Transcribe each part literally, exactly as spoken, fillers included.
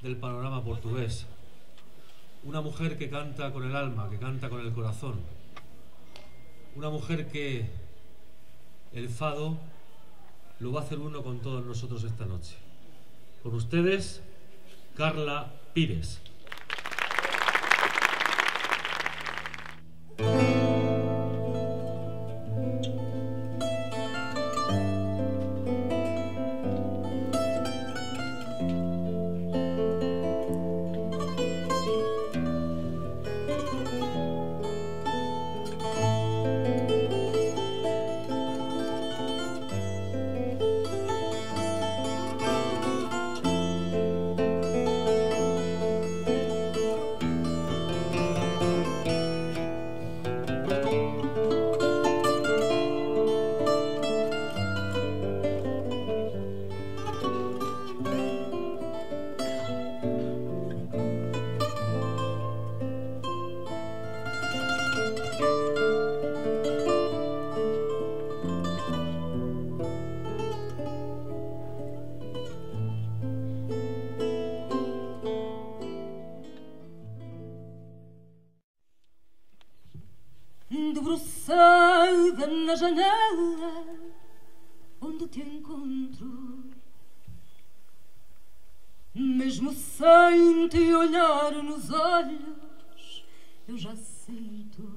del panorama portugués. Una mujer que canta con el alma, que canta con el corazón. Una mujer que el fado lo va a hacer uno con todos nosotros esta noche. Con ustedes, Carla Pires. Debruçada na janela onde te encontro, mesmo sem te olhar nos olhos, eu já sinto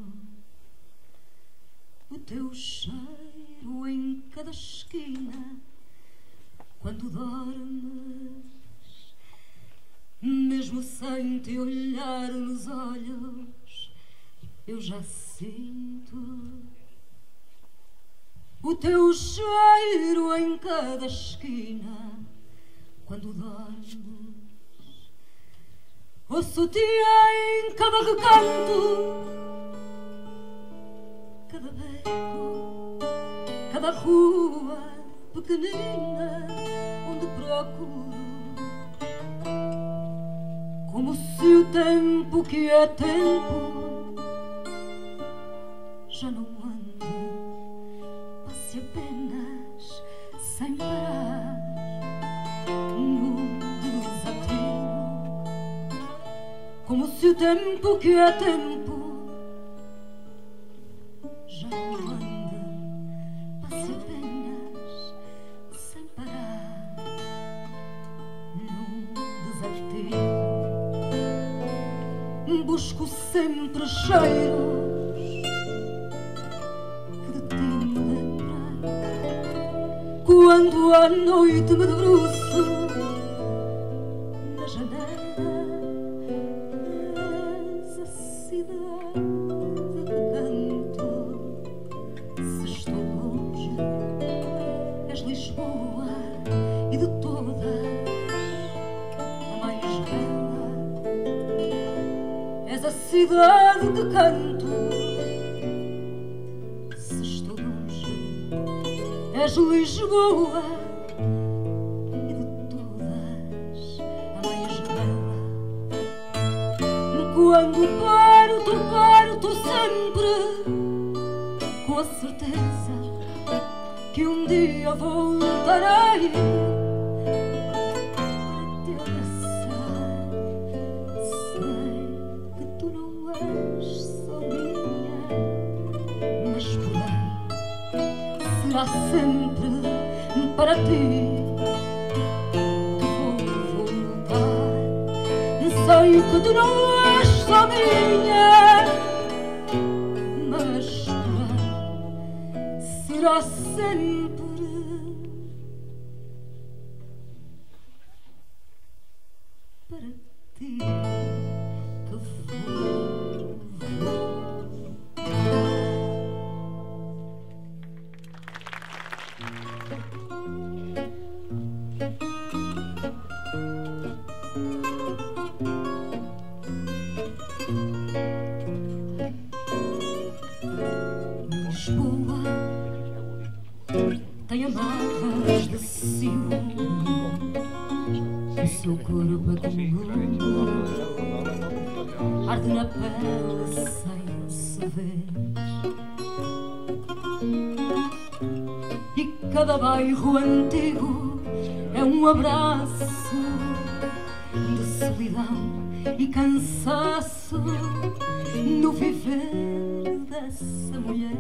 o teu cheiro em cada esquina quando dormes, mesmo sem te olhar nos olhos, eu já sinto o teu cheiro em cada esquina quando dormes. Ouço-te em cada recanto, cada beco, cada rua pequenina onde procuro, como se o tempo que é tempo já não anda, passe apenas sem parar no desatino, como se o tempo que é tempo já não anda, passe apenas sem parar no desatino. Busco sempre cheiros quando à noite me debruço na janela. És a cidade que canto, se estou longe és Lisboa e de todas a mais bela. És a cidade que canto, és Lisboa e de todas a mais bela. Quando parto, parto sempre com a certeza que um dia voltarei para te abraçar. Sei que tu não és só minha, mas porém será sempre para ti que vou voltar. Sei que tu não és só minha, mas porém será sempre para ti que vou voltar. Lisboa tem amarras de ciúme, o seu corpo é como arde na pele sem se ver, e cada bairro antigo é um abraço de solidão e cansaço no viver dessa mulher.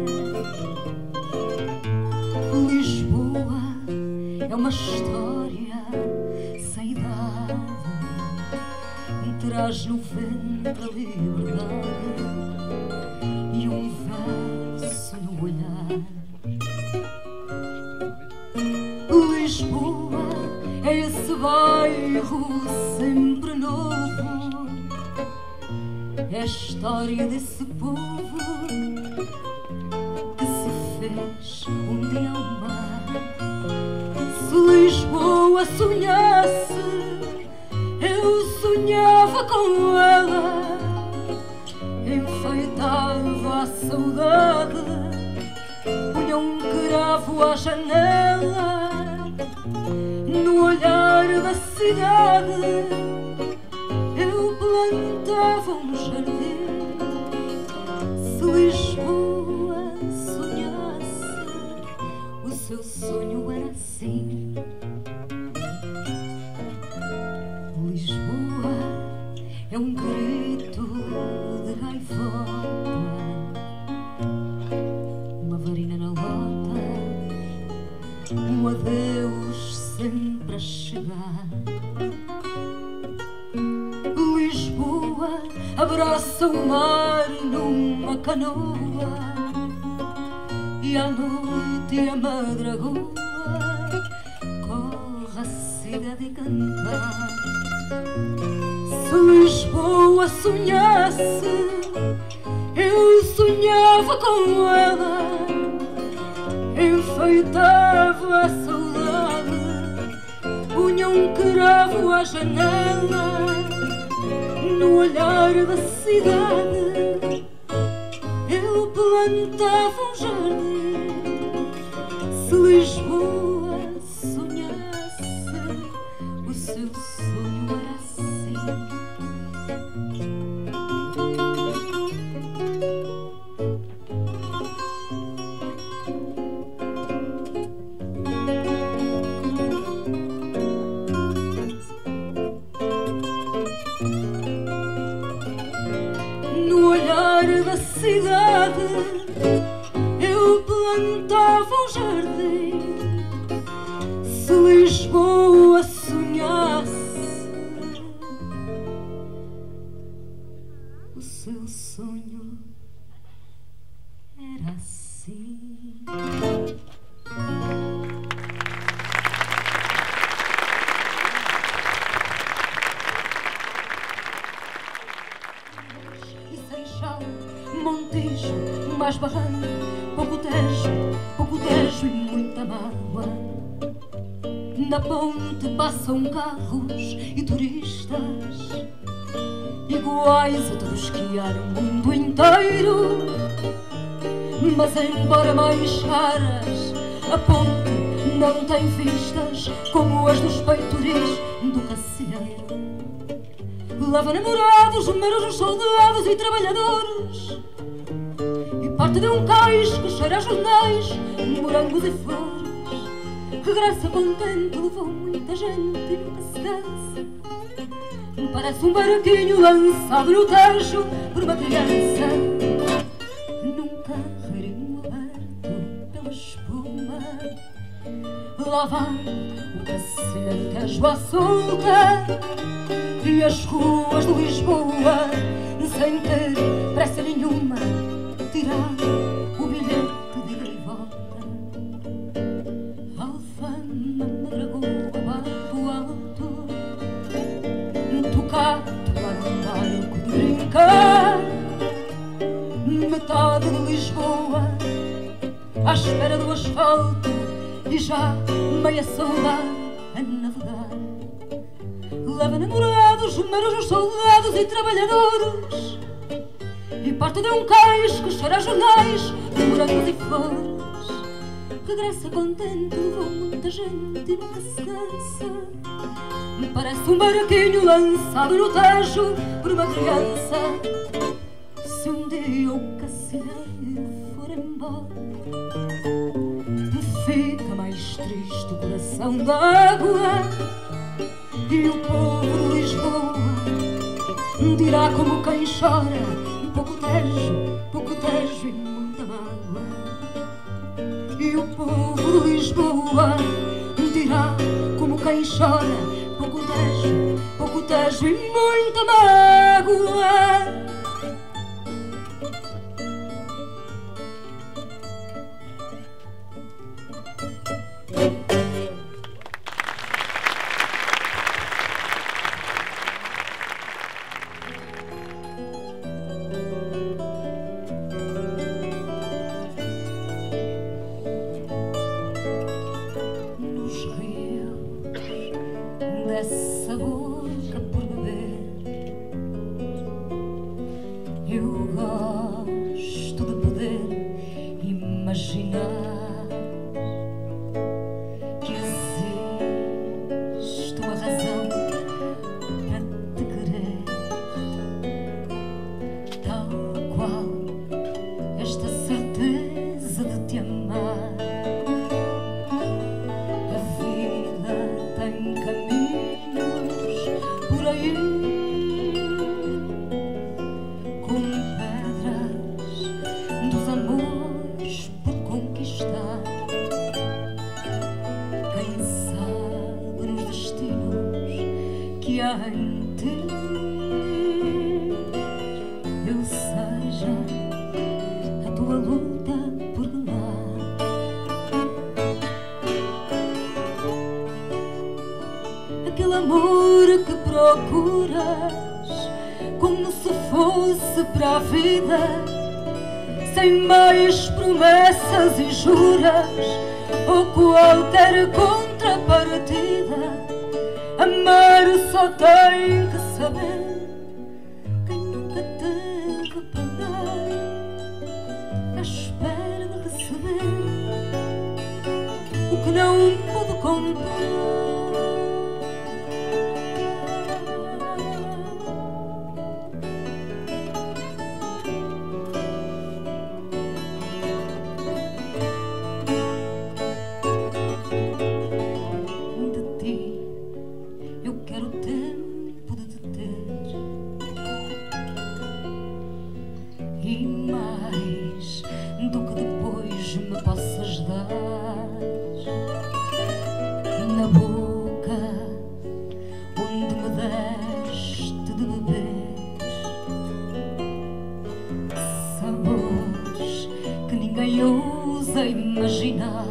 Lisboa é uma história sem idade, traz no ventre a liberdade e um verso no olhar. Lisboa é esse bairro sempre novo, é a história desse povo que se fez um dia ao mar. Se Lisboa sonhasse, eu sonhava com ela, enfeitava a saudade, punha um cravo à janela. No olhar da cidade eu plantava um jardim. Se Lisboa sonhasse, o seu sonho era assim. Lisboa é um grito de gaivota, uma varina na lota, um adeus sempre a chegar. Lisboa abraça o mar numa canoa e à noite a madragoa corre a cidade a cantar. Se Lisboa sonhasse, eu sonhava com ela, enfeitava a saudade, punha um cravo à janela. No olhar da cidade eu plantava um jardim. Se Lisboa sonhasse, o seu sonho era assim. No olhar da cidade eu plantava um jardim. Se Lisboa sonhasse, o seu sonho era assim. Montijo, mais barranco, pouco tejo, pouco tejo e muita mágoa. Na ponte passam carros e turistas iguais a todos que há no mundo inteiro. Mas embora mais caras, a ponte não tem vistas como as dos peitoris do Cacilheiro. Leva namorados, meros soldados e trabalhadores, e parte de um cais que cheira a jornais, morangos e flores. Regressa contente, levou muita gente e nunca se cansa. Parece um barquinho lançado no Tejo por uma criança, num carreirinho aberto pela espuma. Lá vai o Cacilheiro Tejo à solta, e as ruas de Lisboa, sem ter pressa nenhuma, tirar o bilhete de ida e volta. Alfama, madragoa, barco alto, tocado para um barco de brincar. Metade de Lisboa à espera do asfalto e já meia saudade a navegar. Leva namorados, meros soldados e trabalhadores, e parte de um cais que cheira a jornais, de morangos e flores. Regressa contente, levou muita gente e nunca se cansa. Parece um barquinho lançado no Tejo por uma criança. Se um dia o Cacilheiro for embora, fica mais triste o coração d'água, e o povo de Lisboa como quem chora, pouco tejo, pouco tejo e muita mágoa. E o povo de Lisboa dirá como quem chora, pouco tejo, pouco tejo e muita mágoa. Dessa boca por beber, eu gosto de poder imaginar que existe uma razão para te querer, tal qual esta certeza de te amar. A vida tem caminhos por aí, com pedras dos amores por conquistar. Quem sabe nos destinos que há em ti, eu seja a tua luta por ganhar. Aquele amor que procuras como se fosse para a vida, sem mais promessas e juras ou qualquer contrapartida. Amar só tem que saber quem nunca teve para dar, à espera de receber o que não pôde comprar. E mais do que depois me possas dar, na boca onde me deste de beber, sabores que ninguém ousa imaginar.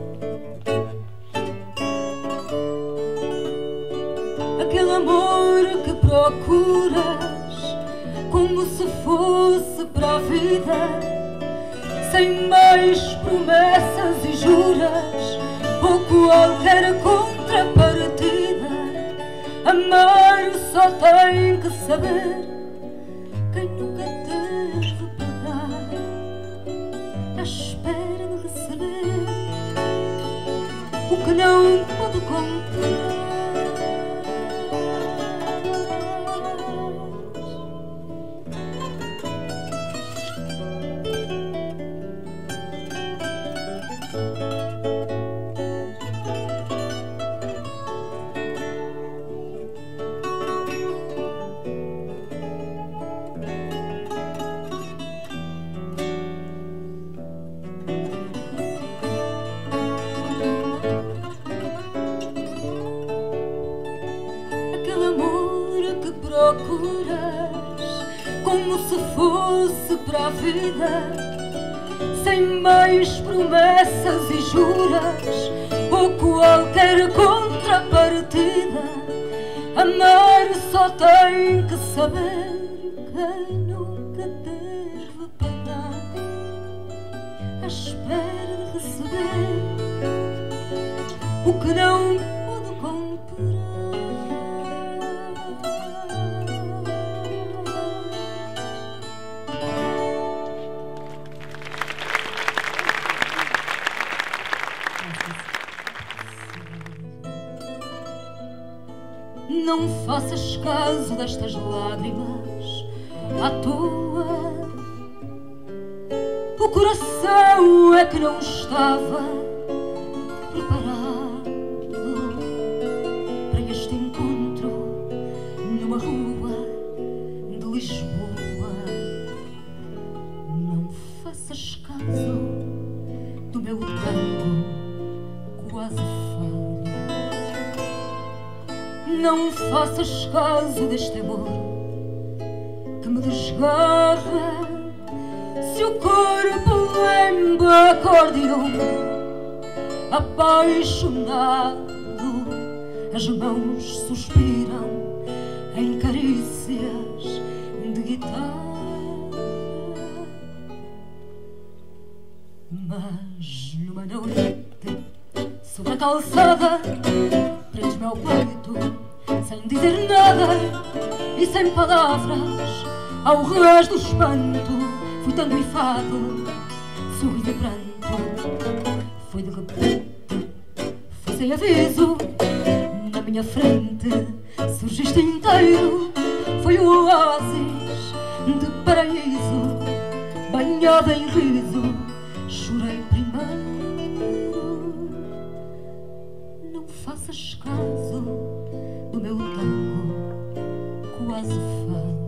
Aquele amor que procuras como se fosse para a vida, sem mais promessas e juras ou qualquer contrapartida. Amar só tem que saber quem nunca teve para dar, à espera de receber o que não pode comprar. Procuras como se fosse para a vida, sem mais promessas e juras ou qualquer contrapartida. Amar só tem que saber quem nunca teve para dar, à espera de receber o que não pode comprar. Não faças caso destas lágrimas à toa. O coração é que não estava preparado para este encontro numa rua de Lisboa. faças caso do meu tango quase fado. Não faças caso deste amor que me desgarra. Se o corpo lembra acordeão apaixonado, as mãos suspiram em carícias de guitarra. Mas numa noite sobre a calçada prendes-me ao peito sem dizer nada e sem palavras. Ao relés do espanto fui tanto enfado, sorriso e pranto. Foi de repente, foi sem aviso. Na minha frente surgiste inteiro. Foi um oásis de paraíso, banhado em riso. Chorei primeiro. Não faças caso do meu tango quase fado.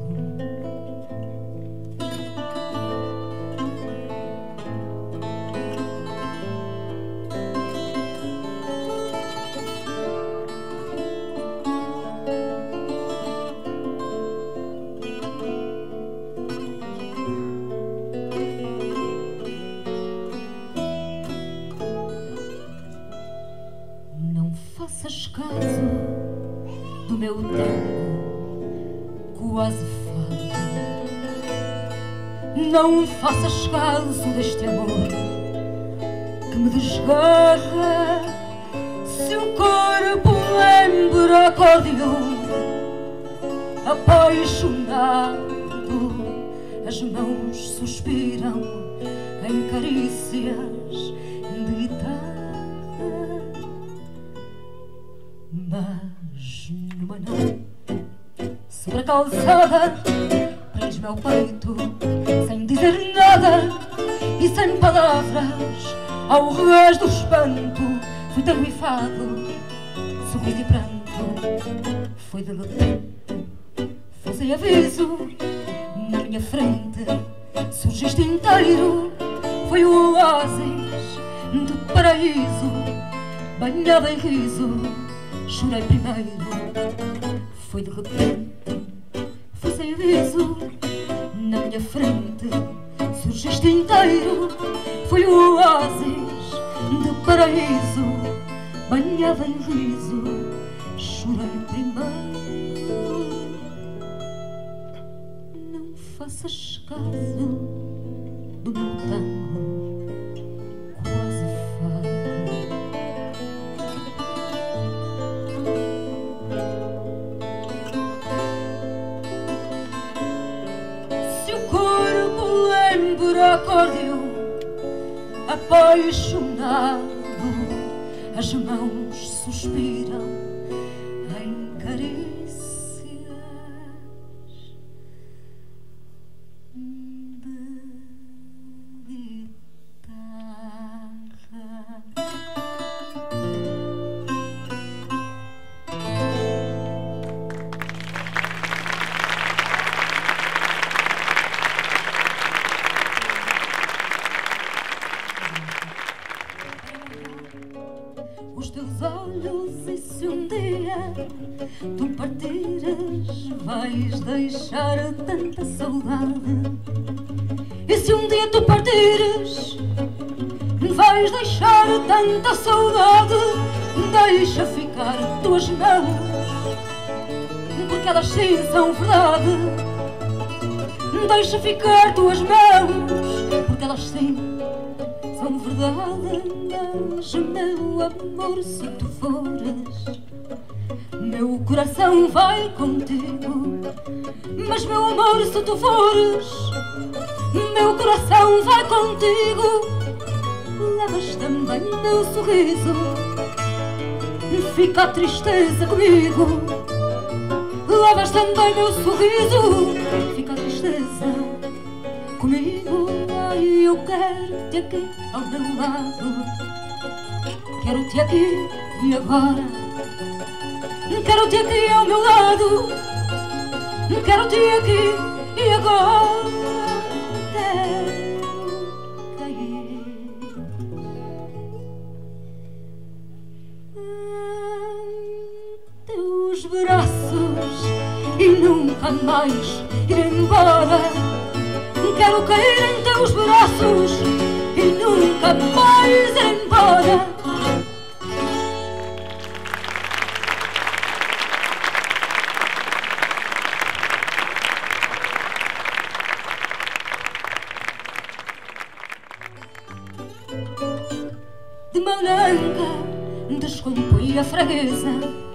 Faças caso do meu tango quase fado. Não faças caso deste amor que me desgarra. Se o corpo lembra acordeão apaixonado, as mãos suspiram em carícias de guitarra. Mas numa noite sobre a calçada prendes-me ao peito sem dizer nada e sem palavras. Ao relés do espanto fui tão enfado, sorriso e pranto. Foi de repente, foi sem aviso. Na minha frente surgiste inteiro. Foi um oásis de paraíso, banhado em riso. Chorei primeiro. Foi de repente, foi sem aviso. Na minha frente surgiste inteiro. Foi um oásis de paraíso, banhado em riso. Chorei primeiro. Não faças caso do meu tango quase fado. Acordeão apaixonado, as mãos suspiram em carícias de guitarra. Os teus olhos, e se um dia tu partires, vais deixar tanta saudade. E se um dia tu partires, vais deixar tanta saudade. Deixa ficar tuas mãos, porque elas sim são verdade. Deixa ficar tuas mãos, porque elas sim são verdade. Mas meu amor, se tu fores, meu coração vai contigo. Mas meu amor, se tu fores, meu coração vai contigo. Levas também meu sorriso, fica a tristeza comigo. Levas também meu sorriso, fica a tristeza comigo. Ai, eu quero-te aqui ao meu lado, quero-te aqui e agora. Quero-te aqui ao meu lado, quero-te aqui e agora. Quero nunca mais ir embora. Quero cair em teus braços e nunca mais ir embora. De mão branca descompõe a fragueza.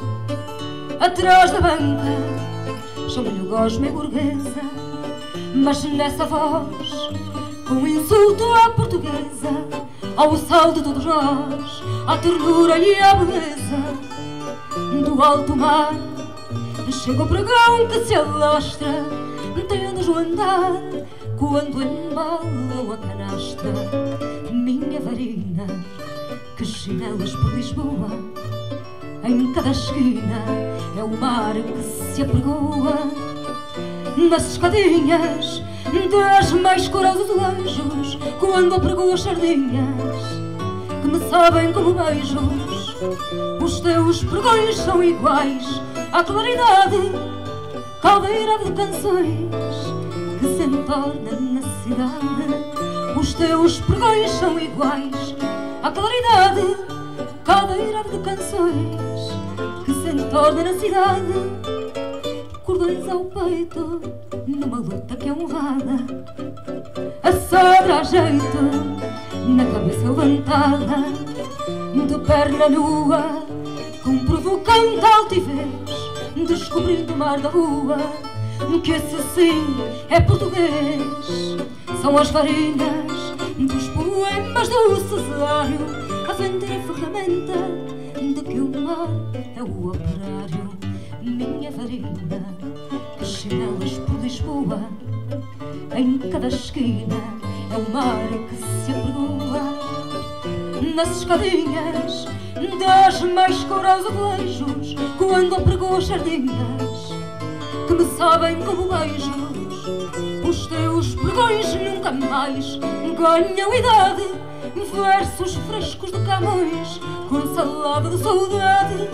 Atrás da banca chamo-lhe gosma e burguesa. Mas nessa voz, com insulto à portuguesa, ao sal de todos nós, à ternura e à beleza do alto mar, chega o pregão que se alastra, tendo o andar, quando embalam a canastra. Minha varina, que chinelas por Lisboa, em cada esquina é o mar que se apregoa. Nas escadinhas das mais corosas anjos, quando apregou as sardinhas que me sabem como beijos. Os teus pregões são iguais à claridade, caldeira de canções que se entorna na cidade. Os teus pregões são iguais à claridade, caldeira de canções que se entorna na cidade. Cordões ao peito, numa luta que é honrada, a sogra a jeito, na cabeça levantada, de perna nua, com provocante altivez, descobrindo o mar da rua, que esse sim é português. São as varinhas dos poemas do Cesário a vender a ferramenta de que o mar é o operário. Minha varina, que chinelas por Lisboa, em cada esquina é o mar que se apregoa. Nas escadinhas das mais corosas beijos, quando apregou as sardinhas que me sabem como beijos. Os teus pregões nunca mais ganham idade, versos frescos de Camões com salada de saudade.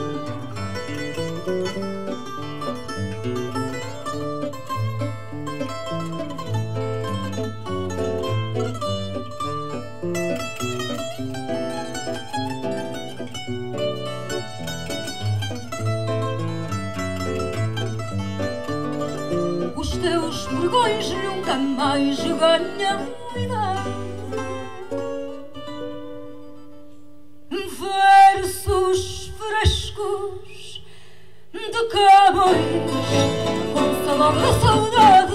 Os teus pregões nunca mais ganham idade, versos frescos de Camões com salada de saudade.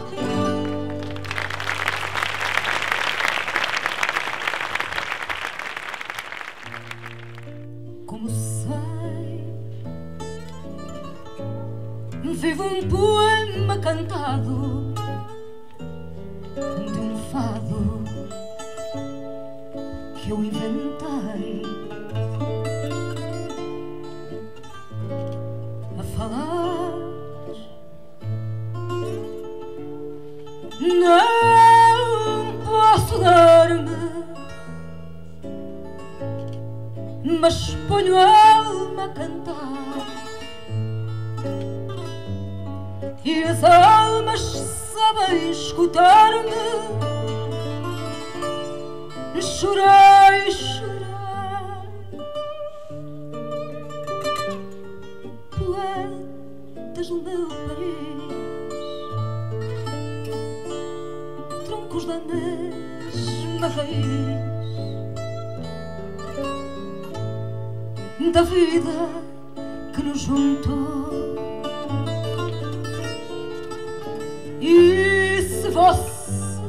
Como sei, vivo um poema cantado de um fado que eu inventei, a falar. Não posso dar-me, mas ponho a alma a cantar, e as almas sabem escutar-me. Chorai, chorai, poetas do meu país, troncos da mesma raiz da vida que nos juntou. E se vocês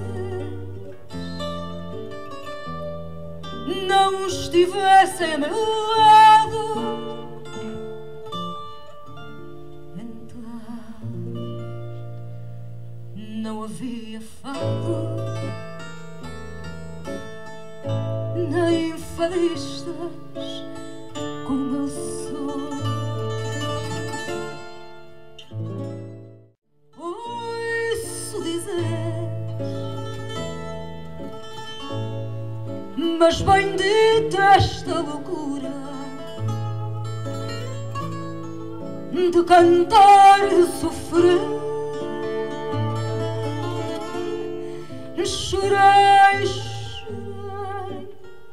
não estivessem a meu lado, então não havia fado, nem fadistas como eu sou. Ouço dizer, mas bendita esta loucura de cantar e de sofrer. Chorei, chorei,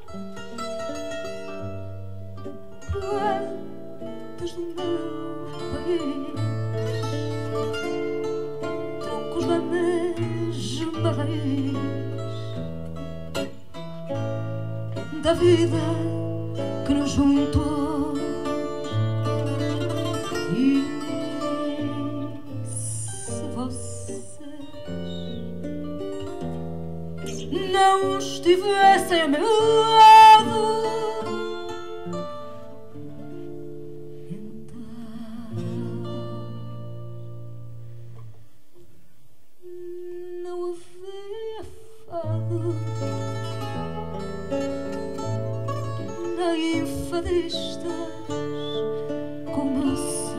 poetas do meu país, troncos da mesma raiz da vida que nos juntou. E se vocês não estivessem a meu lado, então não havia fado nem fadistas como eu sou.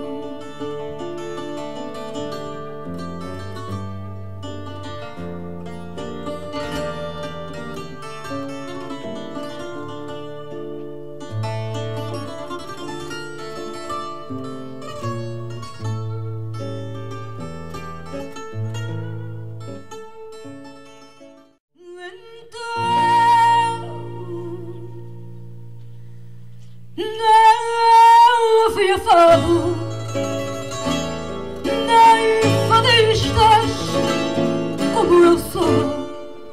Não havia fado nem fadistas como eu sou.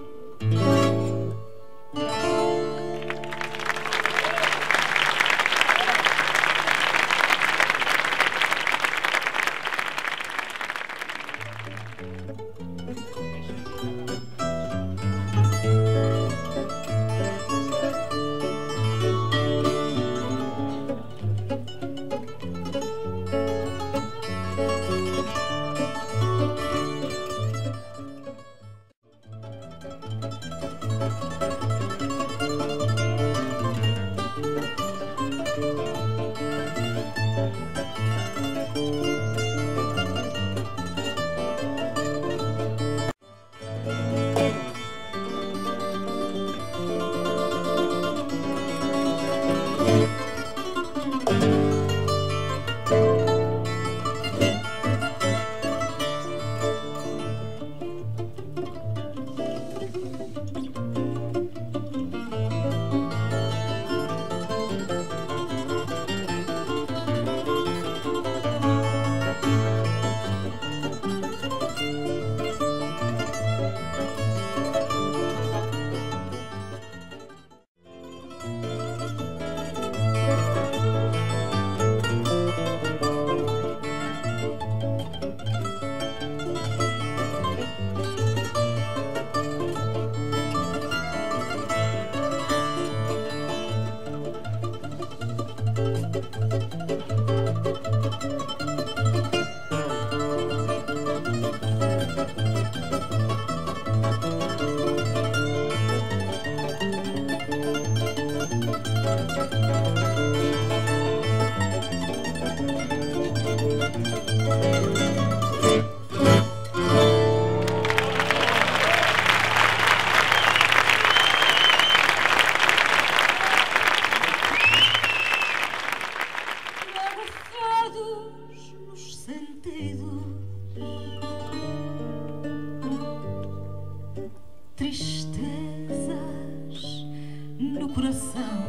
Tristezas no coração,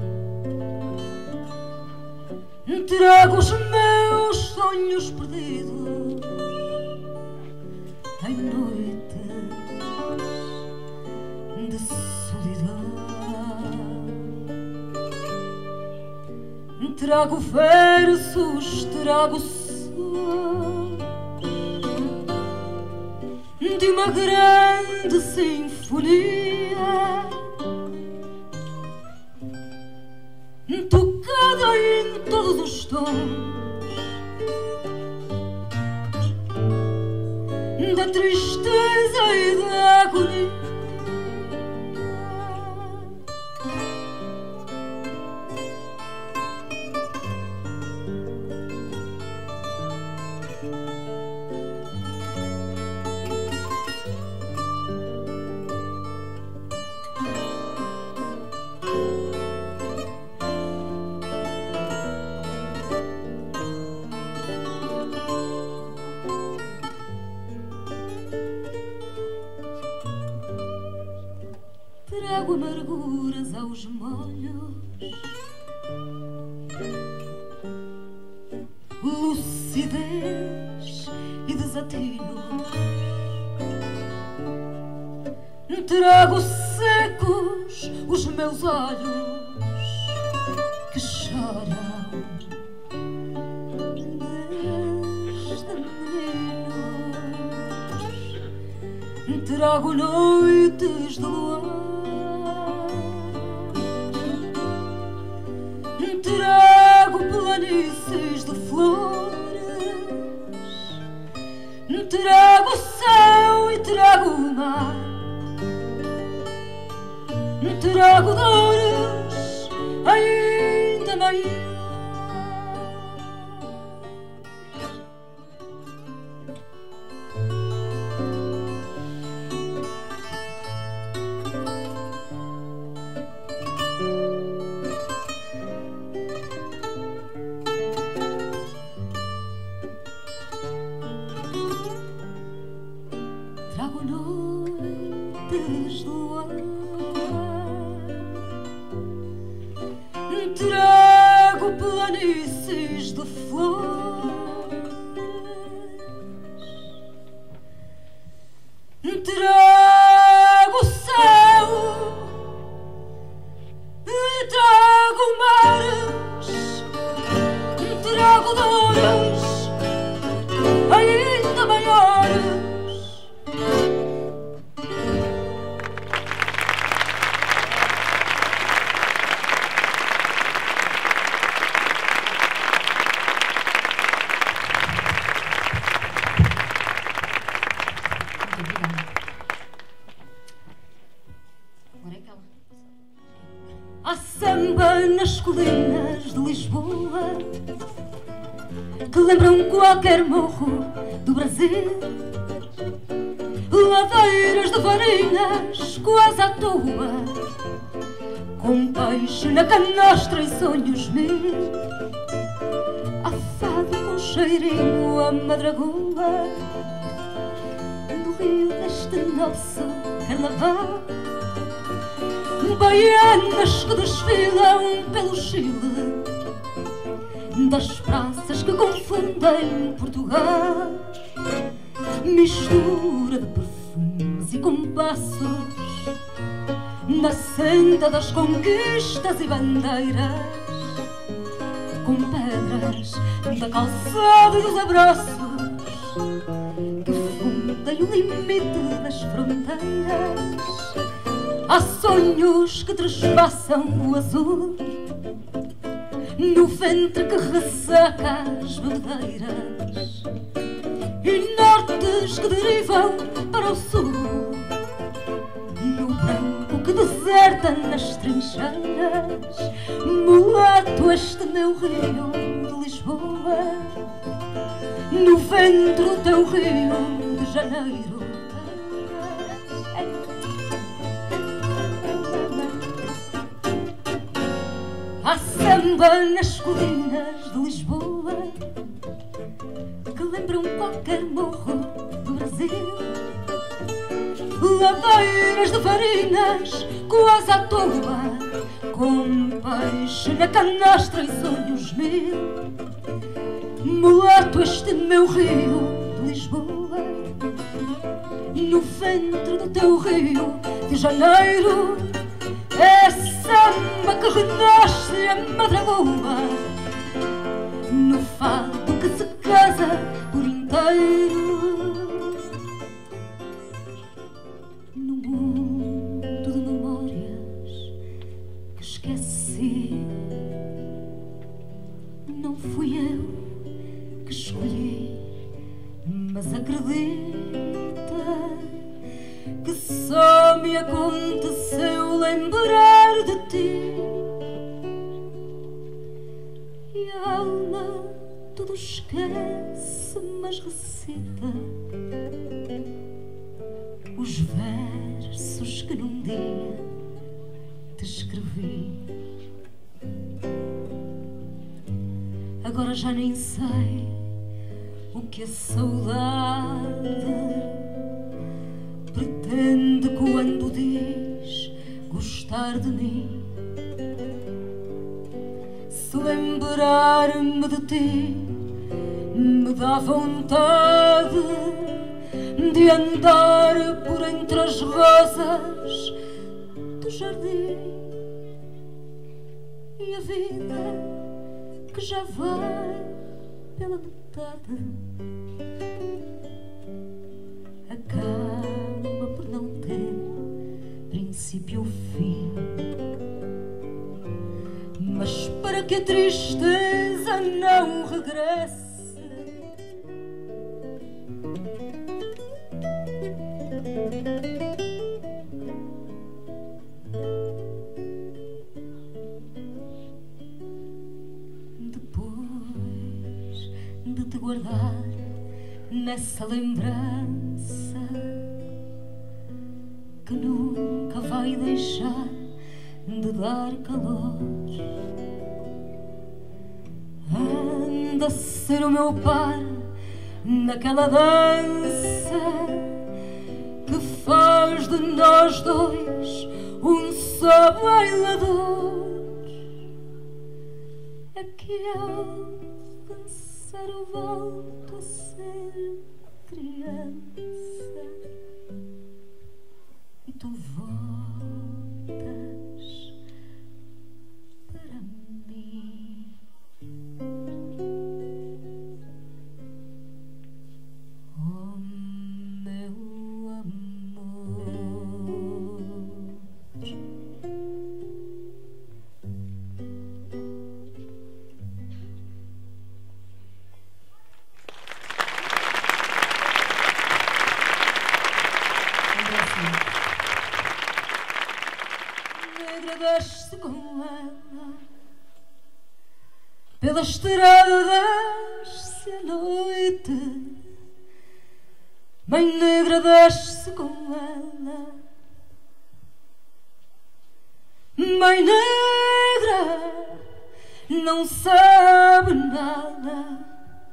trago os meus sonhos perdidos em noites de solidão. Trago versos, trago sons de uma grande sinfonia, tocada em todos os tons da tristeza e da agonia. trago amarguras aos molhos, lucidez e desatino. Trago secos os meus olhos que choram deste menino. Trago noites de luar, trago planícies de flores, trago o céu e trago o mar. Trago dores ainda maiores. Trago noites de luar, trago planícies de flores, trago o céu e trago mares, trago dores ainda maiores. Há samba nas colinas de Lisboa que lembram qualquer morro do Brasil, ladeiras de varinhas quase à toa, com peixe na canastra e sonhos mil. Há fado com cheirinho a madragoa no rio deste nosso carnaval, baianas que desfilam pelo Chile, das praças que confundem Portugal, mistura de perfumes e compassos na senda das conquistas e bandeiras, com pedras da calçada e dos abraços que fundem o limite das fronteiras. Há sonhos que trespassam o azul no ventre que ressaca as bandeiras, e nortes que derivam para o sul no branco que deserta nas trincheiras. Mulato este meu rio de Lisboa, no ventre do teu Rio de Janeiro. Há samba nas colinas de Lisboa que lembram qualquer morro do Brasil, ladeiras de varinhas quase à toa, com peixe na canastra e sonhos mil. Mulato este meu Rio de Lisboa, no ventre do teu Rio de Janeiro. É samba que renasce a madragoa no fado que se casa por inteiro, no mundo de memórias que esqueci. Não fui eu que escolhi, mas acredita que só me aconteceu lembrar de ti, e a alma tudo esquece, mas recita os versos que num dia te escrevi. Agora já nem sei o que a saudade pretende quando diz gostar de mim. Se lembrar-me de ti me dá vontade de andar por entre as rosas do jardim. E a vida que já vai pela metade acaba por não ter princípio ou fim. Mas para que a tristeza não regresse, depois de te guardar nessa lembrança que nunca vai deixar de dar calor, anda a ser o meu par naquela dança que faz de nós dois um só bailador. É que eu dançar eu volto a ser criança e tu voltas para mim. Oh, meu amor. Negra, desce com ela pela estrada, desce a noite. Mãe negra, desce com ela. Mãe negra, não sabe nada.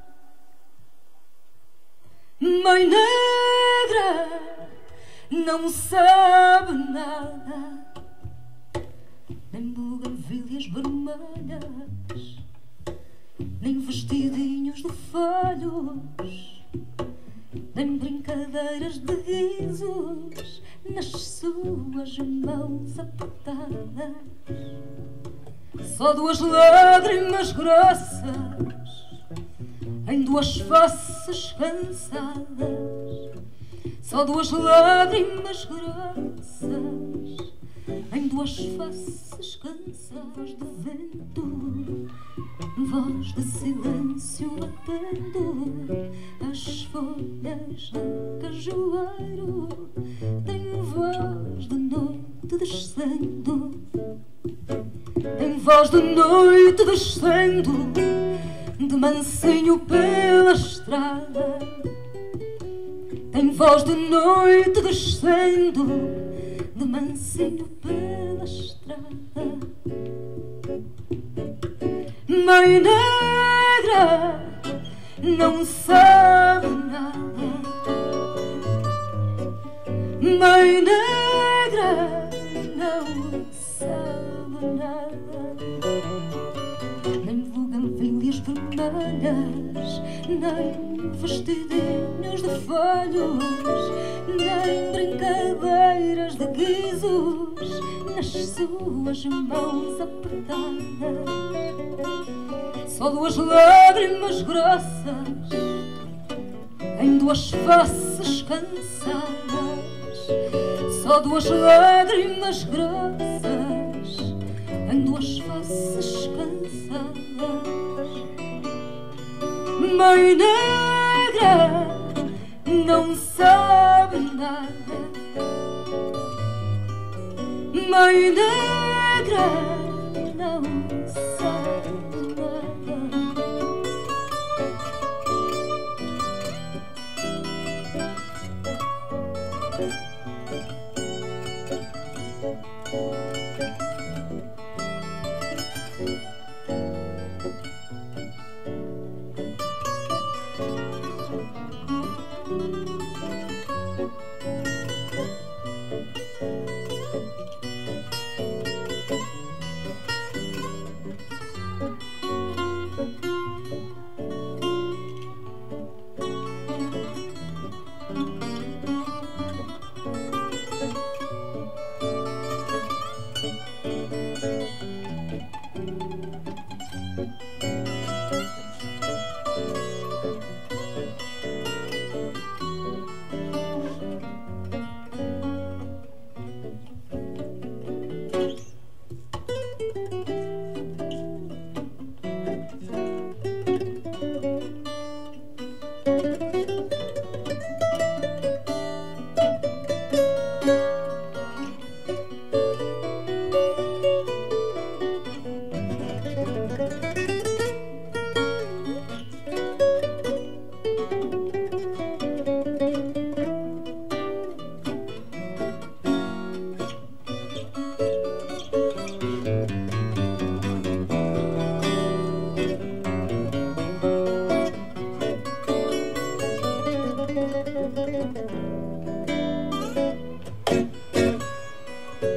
Mãe negra, não sabe nada. Nem buganvílias vermelhas, nem vestidinhos de folhos, nem brincadeiras de guizos nas suas mãos apertadas. Só duas lágrimas grossas em duas faces cansadas. Só duas lágrimas grossas em duas faces cansadas. Voz de vento, voz de silêncio batendo as folhas do cajueiro. Tem voz de noite descendo, tem voz de noite descendo, de mansinho pela estrada. Tem voz de noite descendo, de mansinho pela estrada. Mãe negra, não sabe nada. Mãe negra, não sabe nada. Nem buganvílias vermelhas, nem vestidinhos de folhos, nem brincadeiras de guizos nas suas mãos apertadas. Só duas lágrimas grossas em duas faces cansadas. Só duas lágrimas grossas em duas faces cansadas. Mãe negra, não sabe nada. Mãe negra, não sabe nada.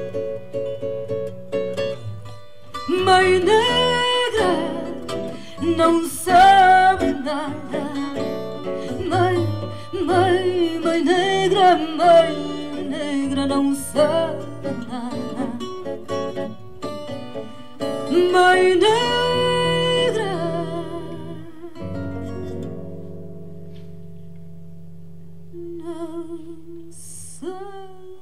Mãe negra não sabe nada. Mãe, mãe, mãe negra, mãe negra não sabe nada. Mãe negra não sabe.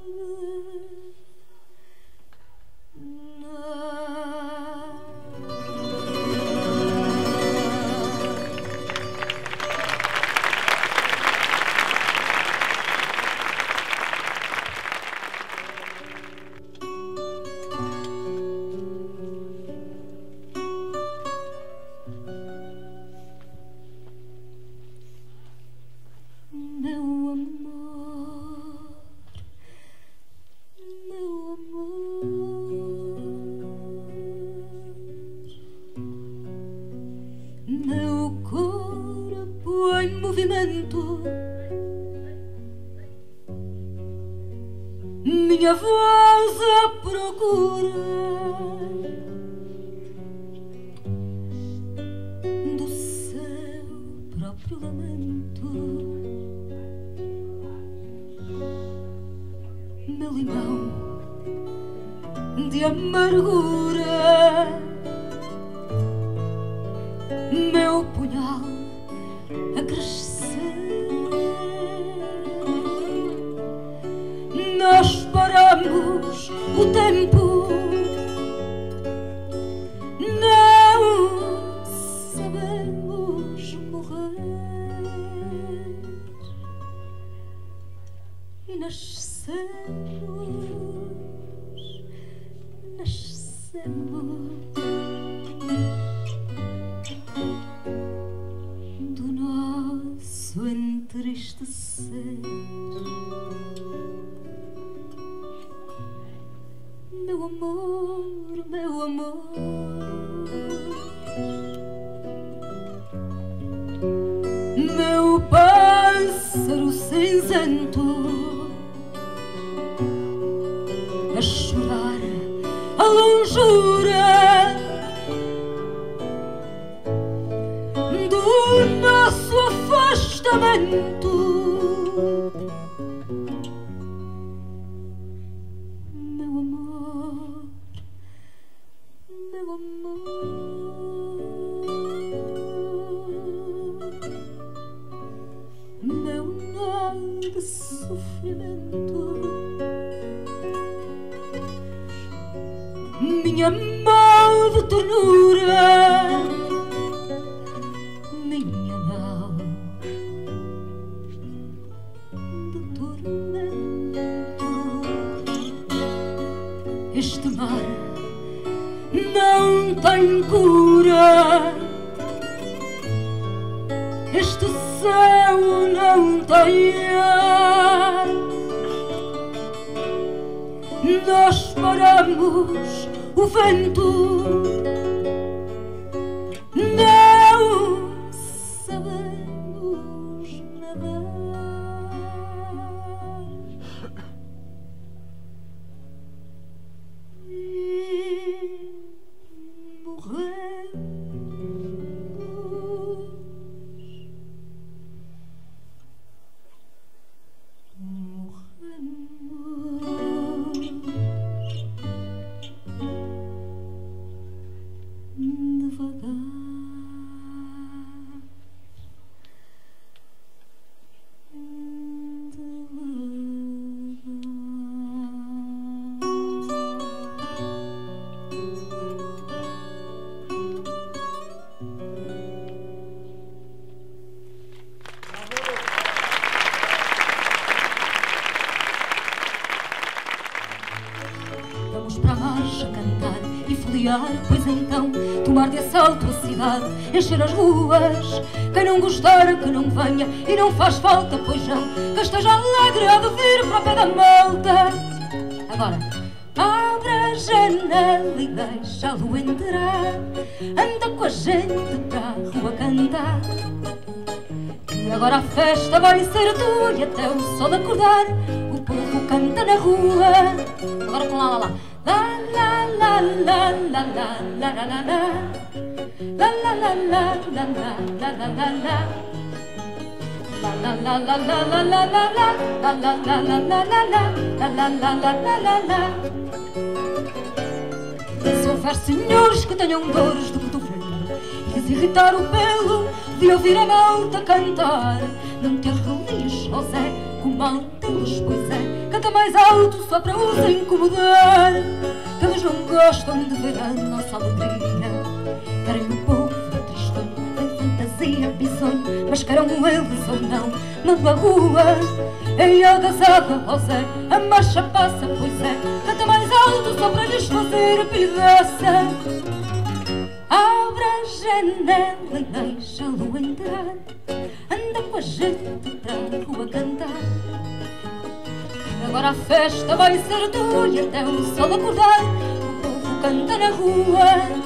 Meu corpo em movimento, minha voz à procura do seu próprio lamento. Meu limão de amargura, meu punhal a crescer. Nós paramos o tempo, não sabemos morrer e nascemos, nascemos do nosso entristecer. Meu amor, meu amor, meu pássaro cinzento a chorar a longura do nosso afastamento. Meu amor, meu amor, meu nó de sofrimento, minha mão de ternura, minha nau de tormento. Este mar não tem cura, este céu não tem ar. Nós paramos o vento, não sabemos nadar e morremos, morremos devagar. Vamos para a marcha cantar e foliar, pois então tomar de assalto a cidade, encher as ruas. Quem não gostar que não venha, e não faz falta, pois já que esteja alegre a de vir para o pé da malta. Agora abre a janela e deixa-lo entrar, anda com a gente para a rua cantar. Agora a festa vai ser tua e até o sol acordar o povo canta na rua. Agora com lá, lá, lá. La la la la la la la la la la. La la la la la la la la la la. La la la la la la la la la. La la la la la la la. La la la la la la la. Se houver senhores que tenham dores do cotovelo e lhes irritar o pelo de ouvir a malta cantar, não te arrelias, José, com mal deles, pois é, canta mais alto só para os incomodar, que eles não gostam de ver a nossa alegria. Querem o povo tristão, em fantasia bisonho, mas queiram eles ou não, na rua, em agasalho, José, a marcha passa, pois é, canta mais alto só para lhes fazer pedaça. Abre a janela e deixa-lo entrar, anda com a gente para a rua cantar. Agora a festa vai ser tua e até o sol acordar o povo canta na rua.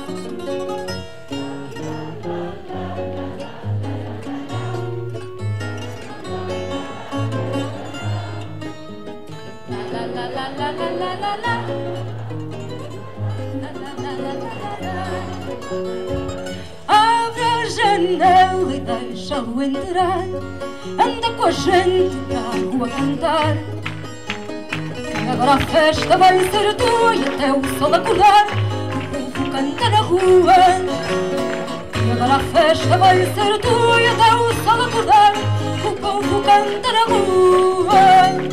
La la la la la la la la. La la la la la la. Abre a janela e deixa-o entrar, anda com a gente para a rua cantar. Agora a festa vai ser tua e até o sol acordar o povo canta na rua. E agora a festa vai ser tua e até o sol acordar o povo canta na rua.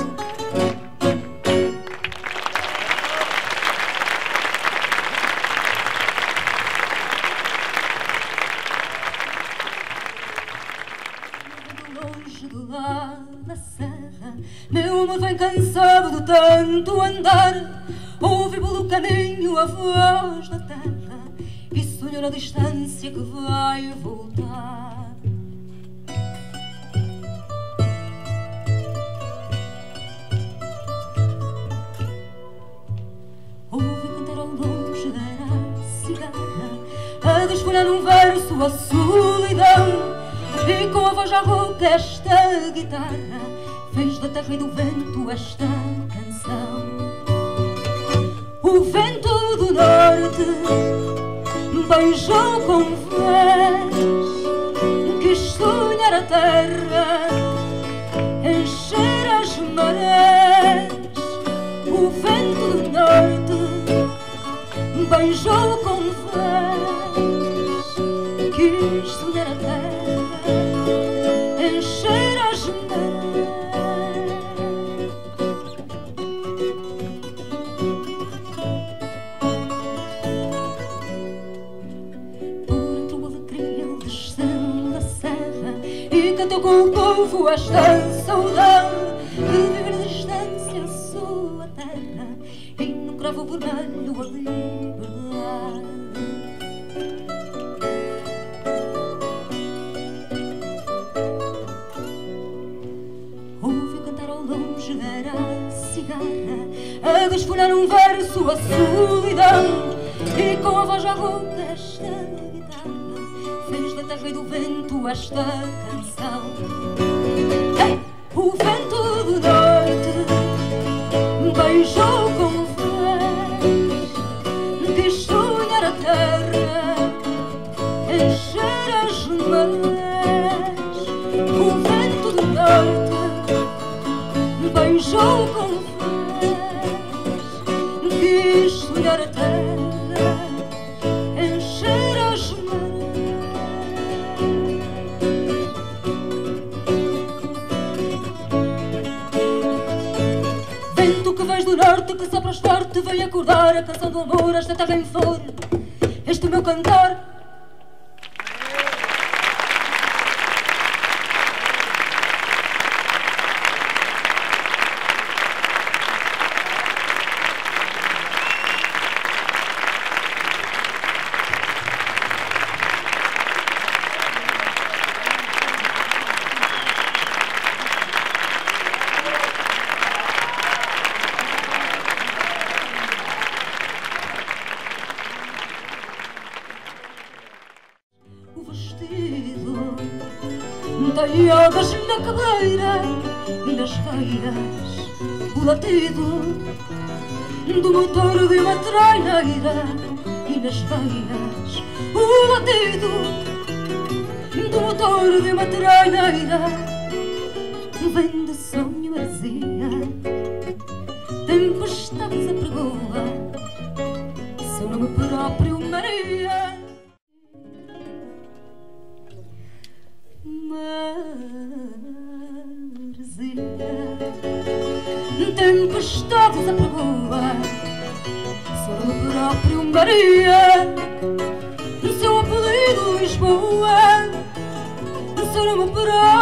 Meu amor vem cansado de tanto andar, ouve pelo caminho a voz da terra e sonha na distância que vai voltar. Ouve cantar ao longe a cigarra, a desfolhar num verso a solidão, e com a voz já rouca esta guitarra fez da terra e do vento esta canção. O vento do norte beijou com vez, quis sonhar a terra, encher as marés. O vento do norte beijou com vez, quis sonhar a terra, encher as marés. Com o povo esta saudade de viver a distância a sua terra e no cravo vermelho a liberdade. Ouve cantar ao longe era a cigarra, a desfolhar um verso a solidão, e com a voz já rouca esta guitarra fez da terra e do vento esta canção. Hey! O vento do norte beijou com vez, quis sonhar a terra, encher as marés. O vento do norte beijou com vez, quis sonhar a terra, encher as marés. Que vens do norte, que só para os fortes vem acordar a canção do amor, esta terra em flor, este meu cantar. penteadas na cadeira e nas veias o latido do motor de uma traineira, e nas veias o latido do motor de uma traineira. Vem de sonho maresia, tempestades apregoa seu nome próprio Maria. Maresia, tempestades apregoa seu nome próprio Maria. Seu apelido Lisboa, seu nome próprio